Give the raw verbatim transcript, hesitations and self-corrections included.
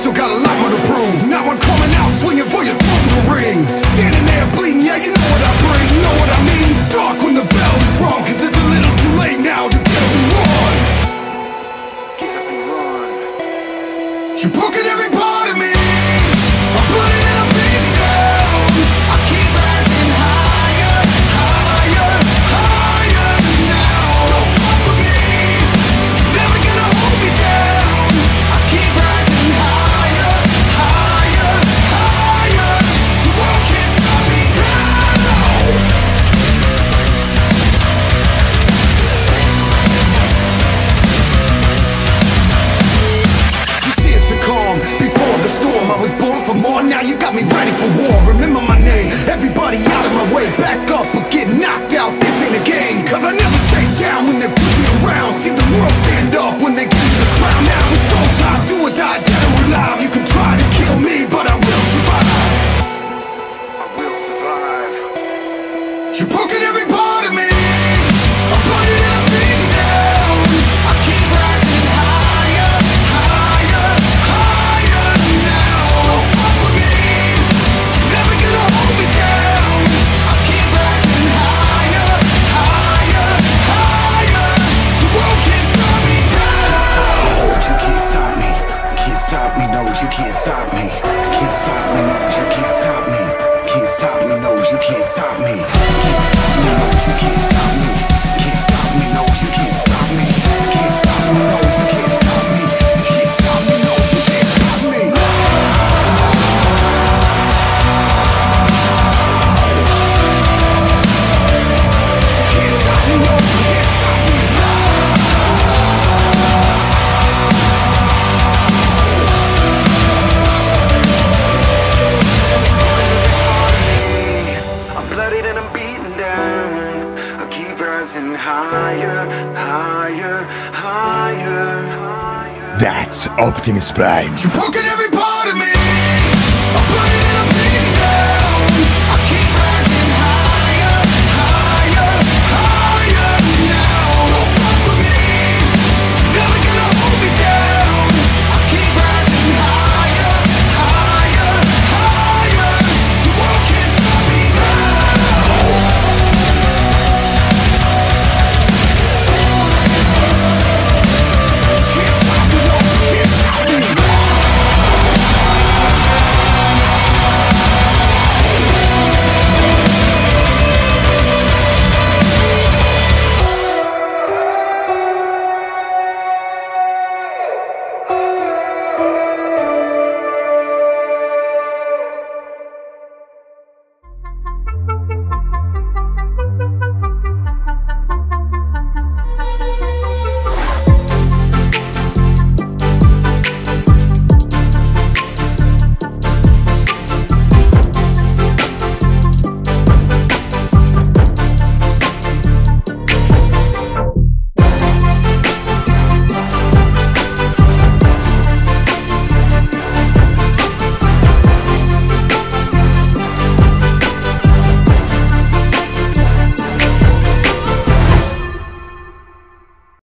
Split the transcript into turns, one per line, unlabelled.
still got a lot more to prove. Now I'm coming out swinging for your throat in the ring. Standing there bleeding, yeah, you know what I bring. Know what I mean? Dark when the bell is rung, cause it's a little too late now to get up and run. You're broken every part of me. I put it in a baby down. I keep rising higher, higher, higher now. Don't fuck with me, you're never gonna hold me down. I keep rising higher, higher, higher. The world can't stop me now. You see it's a calm before the storm. I was born for more, now you got me ready for war. Remember my name, everybody out of my way. Back up or get knocked out, this ain't a game. Cause I never stay down when they push me around. See the world stand up when they give me the crown. Now it's go time, do or die, dead or alive. You can try to kill me, but I will survive. I will survive. You're broken every part of me. I put it in a baby down. I keep rising higher, higher, higher now. Don't fuck with me, you're never gonna hold me down. I keep rising higher, higher, higher. The world can't stop me now. You can't stop me, can't stop me, no, you can't stop me. Can't stop me, no, you can't stop me. Can't stop me, no, you can't stop me. Can't stop me, no, you can't stop me. Can't stop me, no, you can't stop me. Can't stop me, no, you can't stop me. Can't stop me, no, you can't stop me. Can't stop me, no, you can't stop me. I'm bloodied and I'm beaten down. I keep rising higher, higher, higher, higher.
That's Optimus Prime.
You're broken every part of me. I put it